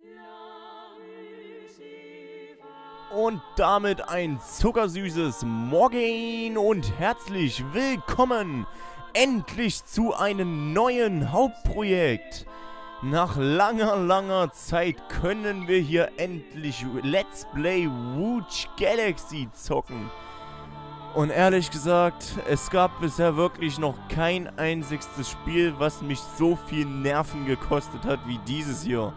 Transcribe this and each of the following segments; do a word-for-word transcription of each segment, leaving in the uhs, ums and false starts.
Und damit ein zuckersüßes Morgen und herzlich willkommen endlich zu einem neuen Hauptprojekt. Nach langer, langer Zeit können wir hier endlich Let's Play Rouge Galaxy zocken. Und ehrlich gesagt, es gab bisher wirklich noch kein einziges Spiel, was mich so viel Nerven gekostet hat wie dieses hier.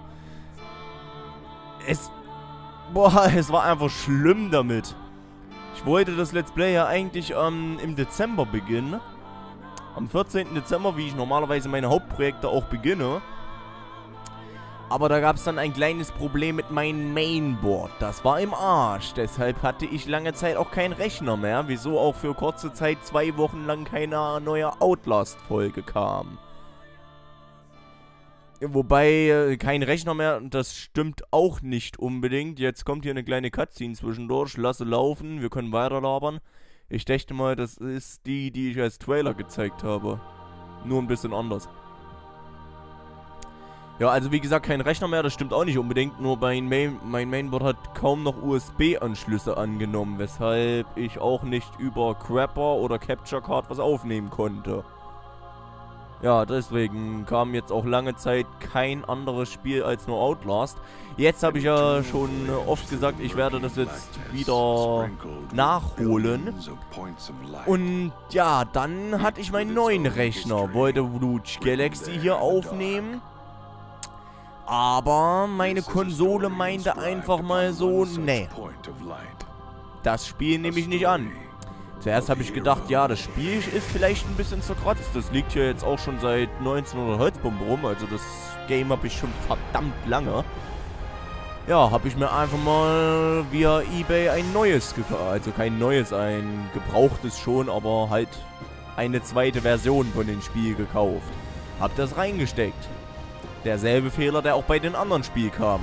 Es... Boah, es war einfach schlimm damit. Ich wollte das Let's Play ja eigentlich ähm, im Dezember beginnen. Am vierzehnten Dezember, wie ich normalerweise meine Hauptprojekte auch beginne. Aber da gab es dann ein kleines Problem mit meinem Mainboard. Das war im Arsch. Deshalb hatte ich lange Zeit auch keinen Rechner mehr. Wieso auch für kurze Zeit zwei Wochen lang keine neue Outlast-Folge kam. Wobei, äh, kein Rechner mehr, das stimmt auch nicht unbedingt. Jetzt kommt hier eine kleine Cutscene zwischendurch. Lasse laufen, wir können weiter labern. Ich dachte mal, das ist die, die ich als Trailer gezeigt habe. Nur ein bisschen anders. Ja, also wie gesagt, kein Rechner mehr, das stimmt auch nicht unbedingt. Nur mein, Main, mein Mainboard hat kaum noch U S B-Anschlüsse angenommen. Weshalb ich auch nicht über Crapper oder Capture Card was aufnehmen konnte. Ja, deswegen kam jetzt auch lange Zeit kein anderes Spiel als nur Outlast. Jetzt habe ich ja schon oft gesagt, ich werde das jetzt wieder nachholen. Und ja, dann hatte ich meinen neuen Rechner, wollte Rouge Galaxy hier aufnehmen. Aber meine Konsole meinte einfach mal so, nee, das Spiel nehme ich nicht an. Zuerst habe ich gedacht, ja, das Spiel ist vielleicht ein bisschen zerkratzt. Das liegt hier jetzt auch schon seit neunzehnhundert Holzbombe rum. Also das Game habe ich schon verdammt lange. Ja, habe ich mir einfach mal via eBay ein neues gekauft. Also kein neues, ein gebrauchtes schon, aber halt eine zweite Version von dem Spiel gekauft. Hab das reingesteckt. Derselbe Fehler, der auch bei den anderen Spielen kam.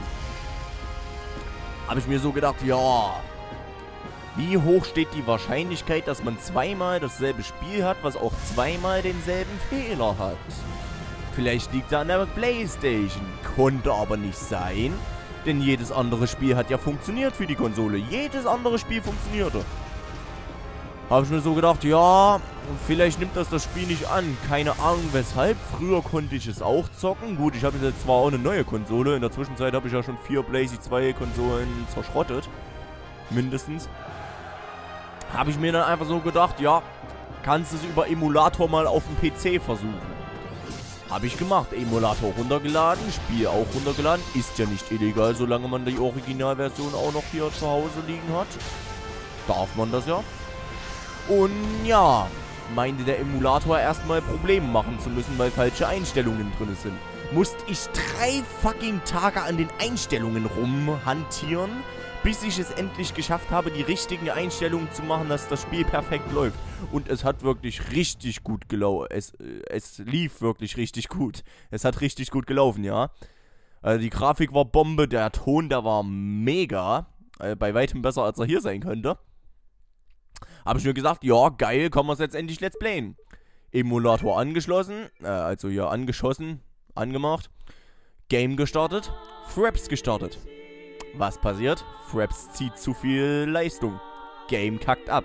Habe ich mir so gedacht, ja... Wie hoch steht die Wahrscheinlichkeit, dass man zweimal dasselbe Spiel hat, was auch zweimal denselben Fehler hat? Vielleicht liegt er an der PlayStation. Konnte aber nicht sein, denn jedes andere Spiel hat ja funktioniert für die Konsole. Jedes andere Spiel funktionierte. Habe ich mir so gedacht, ja, vielleicht nimmt das das Spiel nicht an. Keine Ahnung weshalb. Früher konnte ich es auch zocken. Gut, ich habe jetzt zwar auch eine neue Konsole. In der Zwischenzeit habe ich ja schon vier PlayStation zwei Konsolen zerschrottet. Mindestens. Habe ich mir dann einfach so gedacht, ja, kannst du es über Emulator mal auf dem P C versuchen. Habe ich gemacht. Emulator runtergeladen, Spiel auch runtergeladen. Ist ja nicht illegal, solange man die Originalversion auch noch hier zu Hause liegen hat. Darf man das ja. Und ja, meinte der Emulator erstmal Probleme machen zu müssen, weil falsche Einstellungen drin sind. Musste ich drei fucking Tage an den Einstellungen rumhantieren, bis ich es endlich geschafft habe, die richtigen Einstellungen zu machen, dass das Spiel perfekt läuft. Und es hat wirklich richtig gut gelaufen. Es, es lief wirklich richtig gut. Es hat richtig gut gelaufen, ja. Also die Grafik war Bombe, der Ton, der war mega. Äh, bei weitem besser, als er hier sein könnte. Habe ich mir gesagt, ja, geil, kann man es jetzt endlich Let's Playen. Emulator angeschlossen, äh, also hier angeschossen, angemacht. Game gestartet, Fraps gestartet. Was passiert? Fraps zieht zu viel Leistung. Game kackt ab.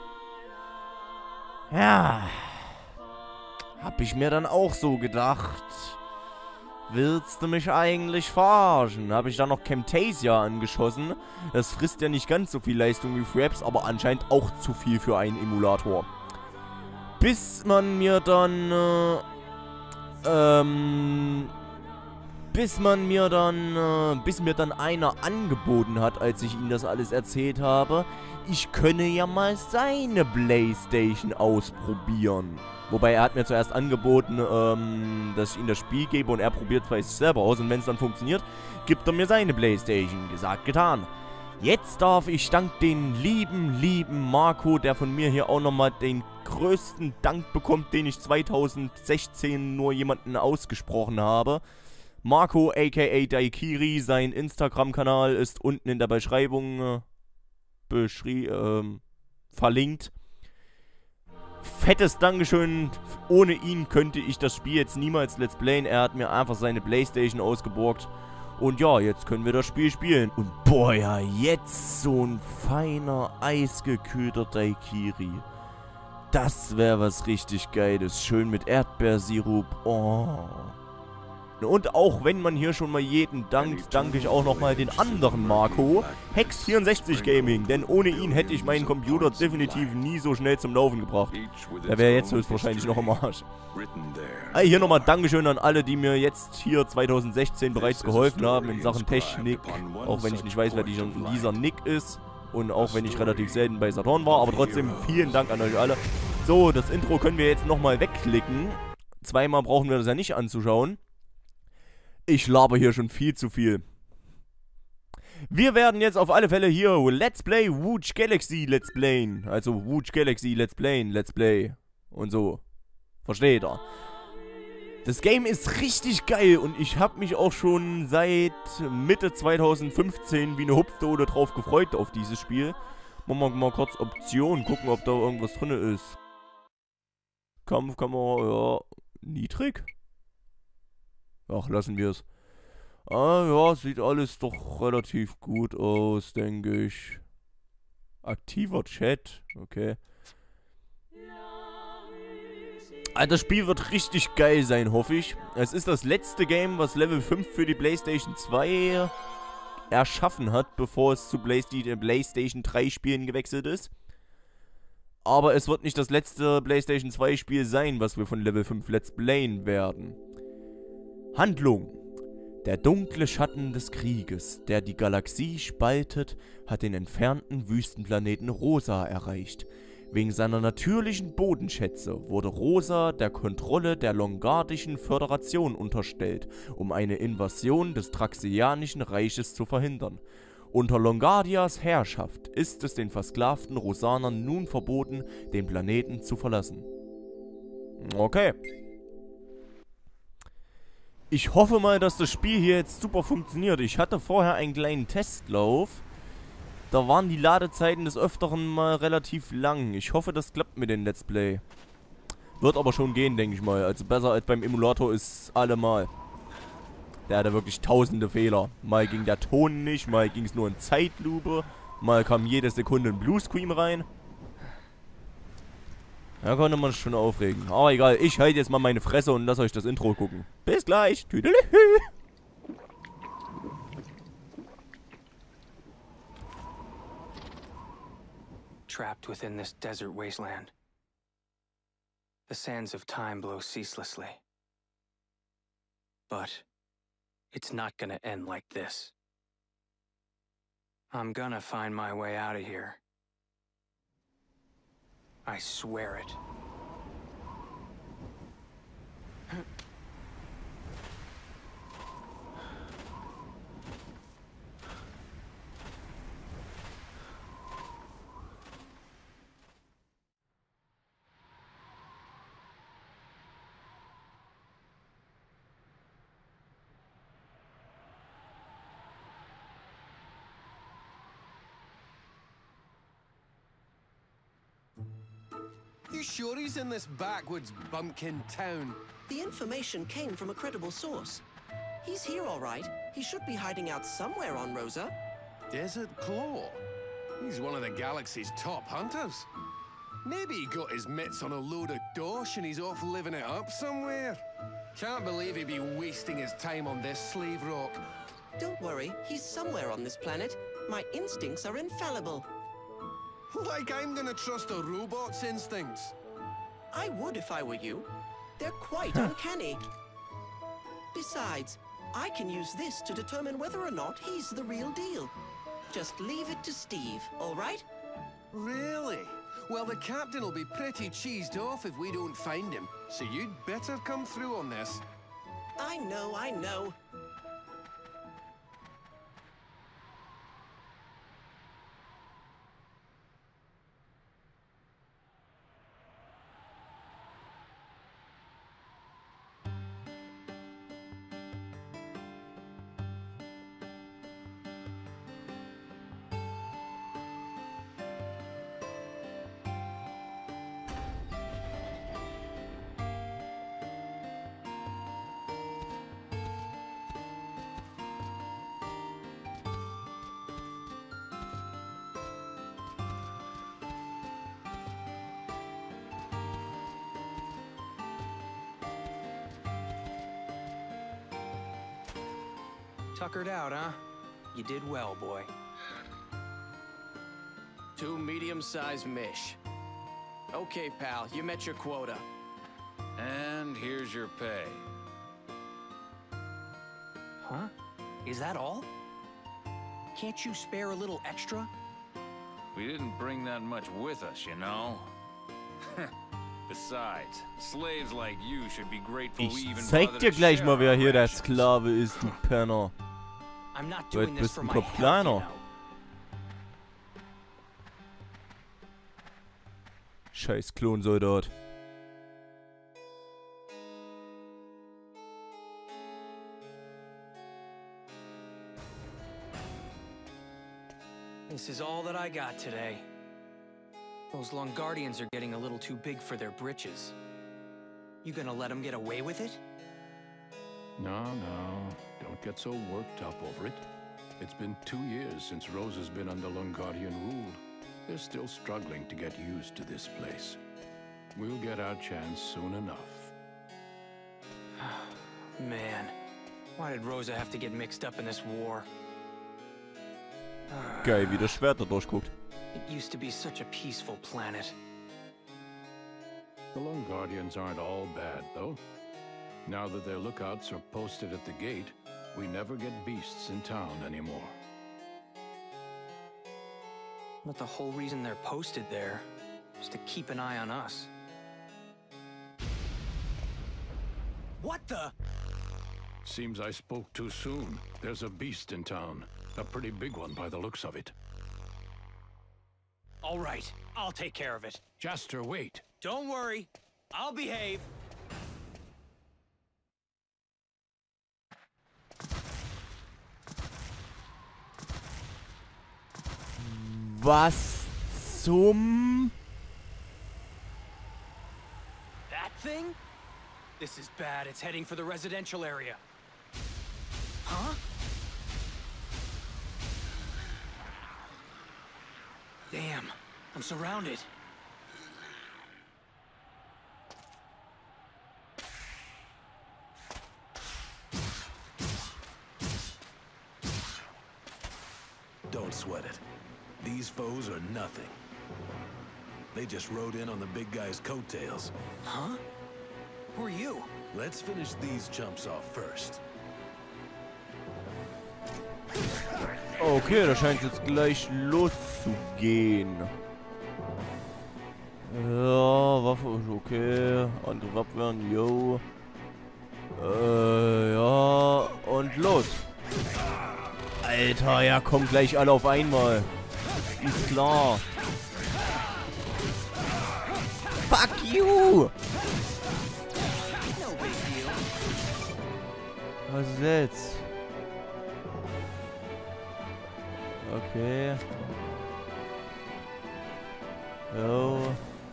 Ja. Hab ich mir dann auch so gedacht. Willst du mich eigentlich verarschen? Habe ich dann noch Camtasia angeschossen. Das frisst ja nicht ganz so viel Leistung wie Fraps, aber anscheinend auch zu viel für einen Emulator. Bis man mir dann... Äh, ähm... Bis man mir dann, äh, bis mir dann einer angeboten hat, als ich ihm das alles erzählt habe, ich könne ja mal seine PlayStation ausprobieren. Wobei er hat mir zuerst angeboten, ähm, dass ich ihm das Spiel gebe und er probiert es selber aus und wenn es dann funktioniert, gibt er mir seine PlayStation. Gesagt, getan. Jetzt darf ich dank den lieben, lieben Marco, der von mir hier auch nochmal den größten Dank bekommt, den ich zweitausendsechzehn nur jemanden ausgesprochen habe, Marco aka Daikiri, sein Instagram-Kanal ist unten in der Beschreibung äh, beschrie ähm, verlinkt. Fettes Dankeschön. Ohne ihn könnte ich das Spiel jetzt niemals Let's Playen. Er hat mir einfach seine PlayStation ausgeborgt Und ja, jetzt können wir das Spiel spielen. Und boah, ja, jetzt so ein feiner, eisgekühlter Daiquiri. Das wäre was richtig Geiles. Schön mit Erdbeersirup. Oh. Und auch wenn man hier schon mal jeden dankt, danke ich auch nochmal den anderen Marco, Hex vierundsechzig Gaming, denn ohne ihn hätte ich meinen Computer definitiv nie so schnell zum Laufen gebracht. Der wäre jetzt höchstwahrscheinlich noch im Arsch. Also hier nochmal Dankeschön an alle, die mir jetzt hier zweitausendsechzehn bereits geholfen haben in Sachen Technik, auch wenn ich nicht weiß, wer dieser Nick ist und auch wenn ich relativ selten bei Saturn war, aber trotzdem vielen Dank an euch alle. So, das Intro können wir jetzt nochmal wegklicken. Zweimal brauchen wir das ja nicht anzuschauen. Ich laber hier schon viel zu viel. Wir werden jetzt auf alle Fälle hier Let's Play Wooge Galaxy Let's Playen. Also Wooge Galaxy Let's Playen, Let's Play. Und so. Versteht ihr? Das Game ist richtig geil und ich habe mich auch schon seit Mitte zweitausendfünfzehn wie eine Hupfdohle drauf gefreut auf dieses Spiel. Machen wir mal kurz Optionen, gucken, ob da irgendwas drin ist. Kampfkamera, ja, niedrig. Ach, lassen wir es. Ah, ja, sieht alles doch relativ gut aus, denke ich. Aktiver Chat, okay. Also das Spiel wird richtig geil sein, hoffe ich. Es ist das letzte Game, was Level fünf für die PlayStation zwei erschaffen hat, bevor es zu PlayStation drei Spielen gewechselt ist. Aber es wird nicht das letzte PlayStation zwei Spiel sein, was wir von Level fünf Let's Playen werden. Handlung. Der dunkle Schatten des Krieges, der die Galaxie spaltet, hat den entfernten Wüstenplaneten Rosa erreicht. Wegen seiner natürlichen Bodenschätze wurde Rosa der Kontrolle der Longardischen Föderation unterstellt, um eine Invasion des Traxianischen Reiches zu verhindern. Unter Longardias Herrschaft ist es den versklavten Rosanern nun verboten, den Planeten zu verlassen. Okay. Ich hoffe mal, dass das Spiel hier jetzt super funktioniert. Ich hatte vorher einen kleinen Testlauf. Da waren die Ladezeiten des Öfteren mal relativ lang. Ich hoffe, das klappt mit dem Let's Play. Wird aber schon gehen, denke ich mal. Also besser als beim Emulator ist allemal. Der hatte wirklich tausende Fehler. Mal ging der Ton nicht, mal ging es nur in Zeitlupe. Mal kam jede Sekunde ein Bluescreen rein. Da konnte man schon aufregen. Aber egal, ich halte jetzt mal meine Fresse und lasse euch das Intro gucken. Bis gleich. Tüdelihü. Trapped within this desert wasteland. The sands of time blow ceaselessly. But it's not gonna end like this. I'm gonna find my way out of here. I swear it. You sure he's in this backwoods bumpkin town? The information came from a credible source. He's here all right. He should be hiding out somewhere on Rosa. Desert Claw? He's one of the galaxy's top hunters. Maybe he got his mitts on a load of dosh and he's off living it up somewhere. Can't believe he'd be wasting his time on this slave rock. Don't worry, he's somewhere on this planet. My instincts are infallible. Like I'm gonna trust a robot's instincts. I would if I were you. They're quite uncanny. Besides, I can use this to determine whether or not he's the real deal. Just leave it to Steve, all right? Really? Well, the captain will be pretty cheesed off if we don't find him. So you'd better come through on this. I know, I know. Tuckered out, huh? You did well, boy. Two medium-sized mish. Okay, pal, you met your quota. And here's your pay. Huh? Is that all? Can't you spare a little extra? We didn't bring that much with us, you know? Besides, slaves like you should be grateful we Ich even zeig bothered dir to gleich share mal, wer our hier der rations. Sklave ist, du Penner. I'm not Du doing this bist for ein my Kopf health, kleiner. you know. Scheiß Klonsoldat. This is all that I got today. Those Longardians are getting a little too big for their britches. You gonna let them get away with it? No, no. Don't get so worked up over it. It's been two years since Rose has been under Longardian rule. They're still struggling to get used to this place. We'll get our chance soon enough. Man, why did Rosa have to get mixed up in this war? Geil, wie das Schwert da durchguckt. It used to be such a peaceful planet. The Longardians aren't all bad, though. Now that their lookouts are posted at the gate, we never get beasts in town anymore. But the whole reason they're posted there is to keep an eye on us. What the? Seems I spoke too soon. There's a beast in town. A pretty big one by the looks of it. All right, I'll take care of it. Jaster, wait. Don't worry, I'll behave. Was zum... That thing? This is bad. It's heading for the residential area. Huh? Damn, I'm surrounded. Don't sweat it. These foes are nothing. They just rode in on the big guy's coattails. Huh? Who are you? Let's finish these chumps off first. Okay, da scheint es jetzt gleich loszugehen. Ja, Waffe ist okay. Angriff abwehren, yo. Äh, ja. Und los. Alter, ja, kommt gleich alle auf einmal. Ist klar. Fuck you! No big deal. Was ist jetzt? Okay. Jo.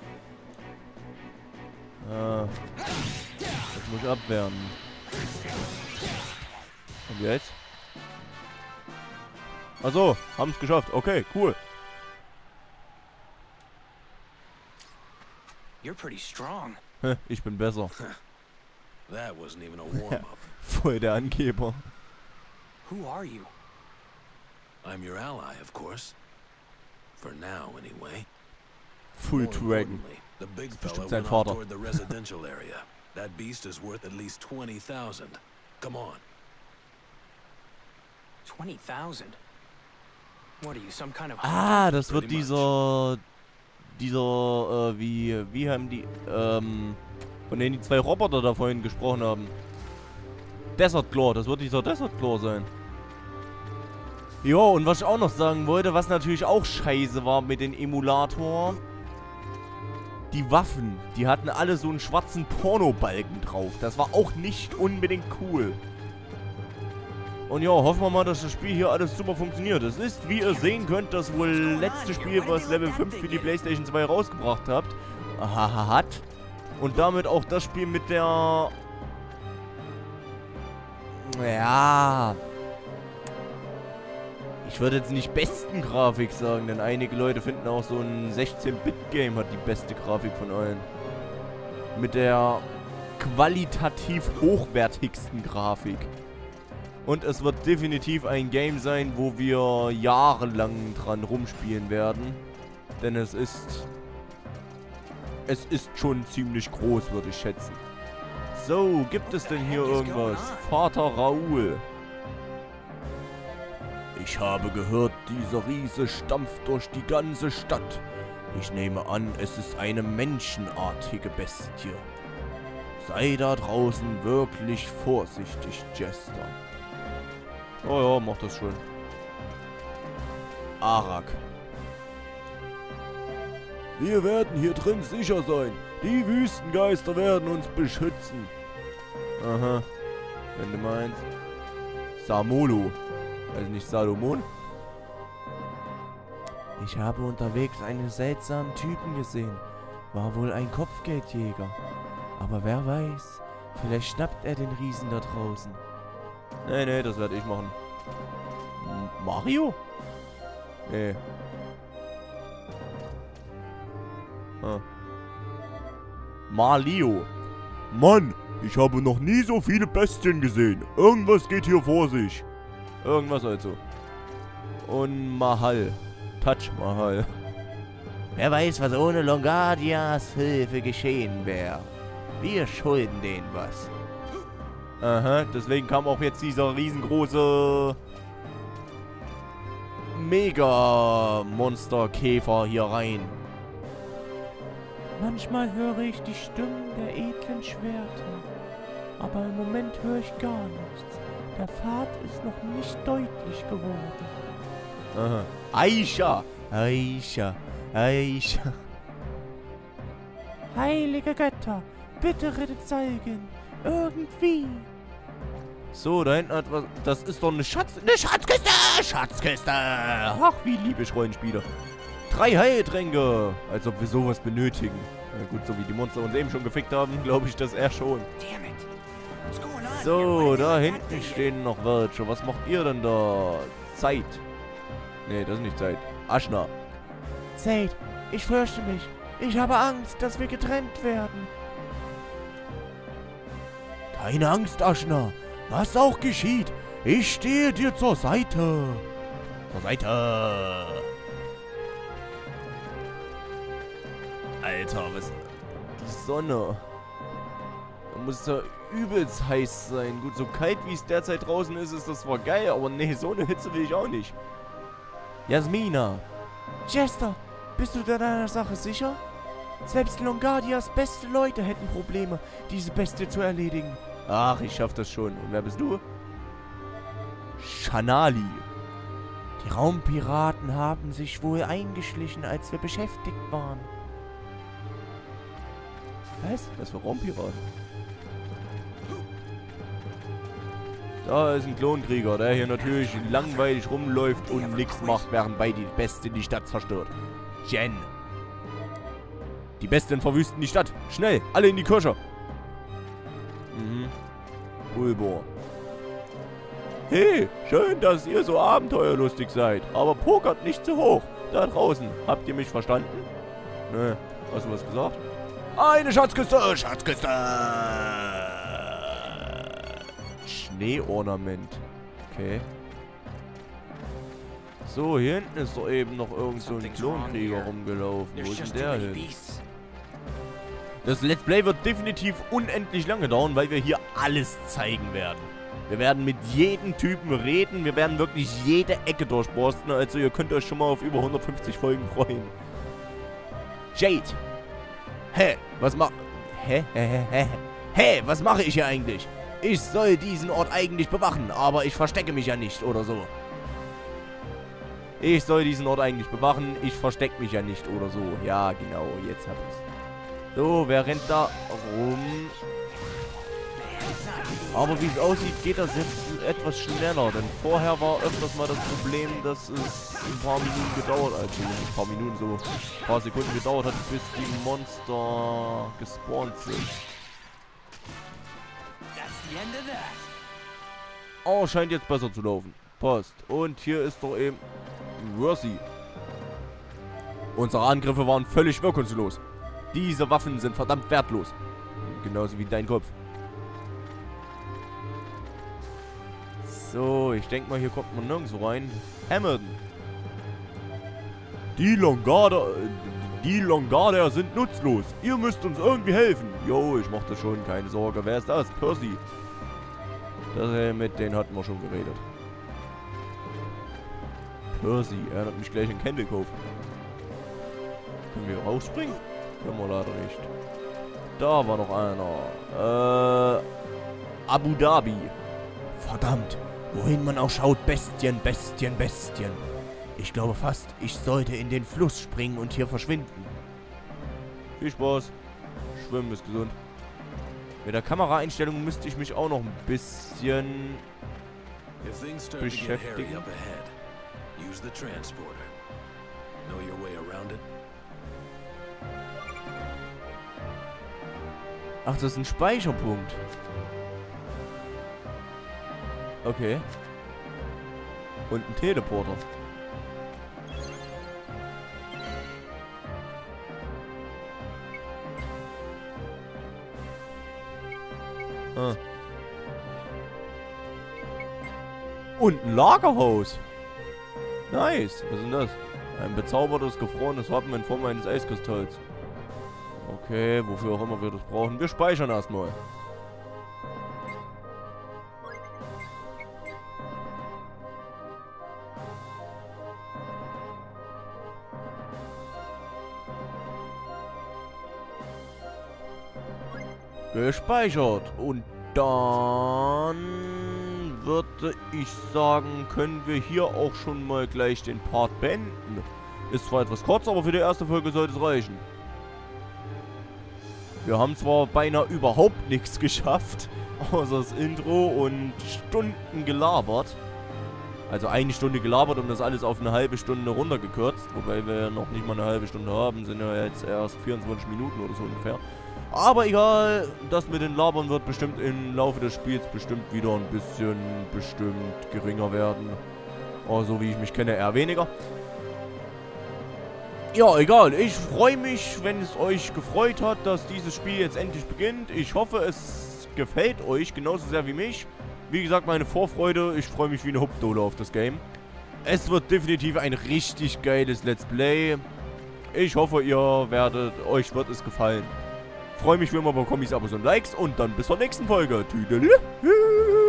Ah. Das muss ich abwehren. Und jetzt? Achso, haben es geschafft. Okay, cool. You're pretty strong. Ich bin besser. That wasn't even a warm-up. Voll der Angeber. Who are you? I'm your ally, of course. For now, anyway. Full More Dragon. importantly, the big Bestimmt fella sein went Vater. off toward the residential area. That beast is worth at least twenty thousand. Come on. twenty thousand? What are you, some kind of... Ah, das wird Pretty much. dieser... Dieser, äh, wie... Wie haben die... Ähm... Von denen die zwei Roboter da vorhin gesprochen haben. Desert Claw, das wird dieser Desert Claw sein. Jo, und was ich auch noch sagen wollte, was natürlich auch scheiße war mit dem Emulator. Die Waffen, die hatten alle so einen schwarzen Pornobalken drauf. Das war auch nicht unbedingt cool. Und ja, hoffen wir mal, dass das Spiel hier alles super funktioniert. Es ist, wie ihr sehen könnt, das wohl letzte Spiel, was Level fünf für die PlayStation zwei rausgebracht habt. Aha, hat. Und damit auch das Spiel mit der... Ja... Ich würde jetzt nicht besten Grafik sagen, denn einige Leute finden auch so ein sechzehn Bit Game hat die beste Grafik von allen. Mit der qualitativ hochwertigsten Grafik. Und es wird definitiv ein Game sein, wo wir jahrelang dran rumspielen werden. Denn es ist... Es ist schon ziemlich groß, würde ich schätzen. So, gibt es denn hier irgendwas? Vater Raoul. Ich habe gehört, dieser Riese stampft durch die ganze Stadt. Ich nehme an, es ist eine menschenartige Bestie. Sei da draußen wirklich vorsichtig, Jester. Oh ja, mach das schon. Arak. Wir werden hier drin sicher sein. Die Wüstengeister werden uns beschützen. Aha. Wenn du meinst. Samolo. Also nicht Salomon. Ich habe unterwegs einen seltsamen Typen gesehen. War wohl ein Kopfgeldjäger. Aber wer weiß, vielleicht schnappt er den Riesen da draußen. Nee, nee, das werde ich machen. M- Mario? Nee. Ah. Malio. Mann, ich habe noch nie so viele Bestien gesehen. Irgendwas geht hier vor sich. Irgendwas also. Und Mahal. Touch Mahal. Wer weiß, was ohne Longardias Hilfe geschehen wäre. Wir schulden denen was. Aha, deswegen kam auch jetzt dieser riesengroße Mega-Monster-Käfer hier rein. Manchmal höre ich die Stimmen der edlen Schwerter. Aber im Moment höre ich gar nichts. Der Pfad ist noch nicht deutlich geworden. Aha. Aisha! Aisha! Aisha! Heilige Götter! Bitte rettet Salgen! Irgendwie! So, da hinten hat was... Das ist doch eine Schatz... Eine Schatzkiste! Schatzkiste! Ach, wie liebe ich Rollenspieler. Drei Heiltränke! Als ob wir sowas benötigen. Na gut, so wie die Monster uns eben schon gefickt haben, glaube ich das eher schon. So, da hinten stehen noch welche. Was macht ihr denn da? Zeit. Nee, das ist nicht Zeit. Aschna. Zeit, ich fürchte mich. Ich habe Angst, dass wir getrennt werden. Keine Angst, Aschna. Was auch geschieht, ich stehe dir zur Seite. Zur Seite. Alter, was... Die Sonne. Da muss ja übelst heiß sein. Gut, so kalt wie es derzeit draußen ist, ist das zwar geil, aber nee, so eine Hitze will ich auch nicht. Jasmina. Jester, bist du dir deiner Sache sicher? Selbst Longardias beste Leute hätten Probleme, diese Bestie zu erledigen. Ach, ich schaff das schon. Und wer bist du? Shanali. Die Raumpiraten haben sich wohl eingeschlichen, als wir beschäftigt waren. Was? Was für Raumpiraten? Da ist ein Klonkrieger, der hier natürlich langweilig rumläuft und nichts macht, während bei die Bestie die Stadt zerstört. Jen. Die Bestien verwüsten die Stadt. Schnell, alle in die Kirche. Mhm. Ulbor. Hey, schön, dass ihr so abenteuerlustig seid. Aber pokert nicht zu hoch. Da draußen. Habt ihr mich verstanden? Nö. Hast du was gesagt? Eine Schatzkiste! Schatzkiste! Schneeornament. Okay. So, hier hinten ist doch eben noch irgend so ein Klonkrieger rumgelaufen. Wo ist denn der hin? Das Let's Play wird definitiv unendlich lange dauern, weil wir hier alles zeigen werden. Wir werden mit jedem Typen reden. Wir werden wirklich jede Ecke durchborsten. Also ihr könnt euch schon mal auf über hundertfünfzig Folgen freuen. Jade. Hä? Was mach... Hä? Hä? Hä? Hä? Hä? Was mache ich hier eigentlich? Ich soll diesen Ort eigentlich bewachen, aber ich verstecke mich ja nicht oder so. Ich soll diesen Ort eigentlich bewachen, ich verstecke mich ja nicht oder so. Ja, genau, jetzt hab ich's. So, wer rennt da rum? Aber wie es aussieht, geht das jetzt etwas schneller. Denn vorher war öfters mal das Problem, dass es ein paar Minuten gedauert hat. Also ein paar Minuten, so ein paar Sekunden gedauert hat, bis die Monster gespawnt sind. Oh, scheint jetzt besser zu laufen. Passt. Und hier ist doch eben Mercy. Unsere Angriffe waren völlig wirkungslos. Diese Waffen sind verdammt wertlos. Genauso wie dein Kopf. So. So, ich denke mal, hier kommt man nirgendwo rein. Hamilton. Die Longarder, die Longarder sind nutzlos. Ihr müsst uns irgendwie helfen. Jo, ich mach das schon, keine Sorge. Wer ist das? Percy. Das, äh, mit denen hatten wir schon geredet. Percy, erinnert mich gleich an Candle Cove. Können wir rausspringen? Können wir leider nicht. Da war noch einer. Äh, Abu Dhabi. Verdammt, wohin man auch schaut, Bestien, Bestien, Bestien. Ich glaube fast, ich sollte in den Fluss springen und hier verschwinden. Viel Spaß. Schwimmen ist gesund. Mit der Kameraeinstellung müsste ich mich auch noch ein bisschen beschäftigen. Use the transporter. Know your way around it? Ach, das ist ein Speicherpunkt. Okay. Und ein Teleporter. Ah. Und ein Lagerhaus. Nice. Was ist denn das? Ein bezaubertes, gefrorenes Wappen in Form eines Eiskristalls. Okay, wofür auch immer wir das brauchen. Wir speichern erstmal. Gespeichert. Und dann würde ich sagen, können wir hier auch schon mal gleich den Part beenden. Ist zwar etwas kurz, aber für die erste Folge sollte es reichen. Wir haben zwar beinahe überhaupt nichts geschafft, außer das Intro und Stunden gelabert. Also eine Stunde gelabert und das alles auf eine halbe Stunde runtergekürzt. Wobei wir noch nicht mal eine halbe Stunde haben, sind ja jetzt erst vierundzwanzig Minuten oder so ungefähr. Aber egal, das mit den Labern wird bestimmt im Laufe des Spiels bestimmt wieder ein bisschen bestimmt geringer werden. Aber so wie ich mich kenne, eher weniger. Ja, egal. Ich freue mich, wenn es euch gefreut hat, dass dieses Spiel jetzt endlich beginnt. Ich hoffe, es gefällt euch genauso sehr wie mich. Wie gesagt, meine Vorfreude. Ich freue mich wie eine Hupfdohle auf das Game. Es wird definitiv ein richtig geiles Let's Play. Ich hoffe, ihr werdet, euch wird es gefallen. Freue mich wie immer über Kommis, Abos und Likes und dann bis zur nächsten Folge. Tüdelü.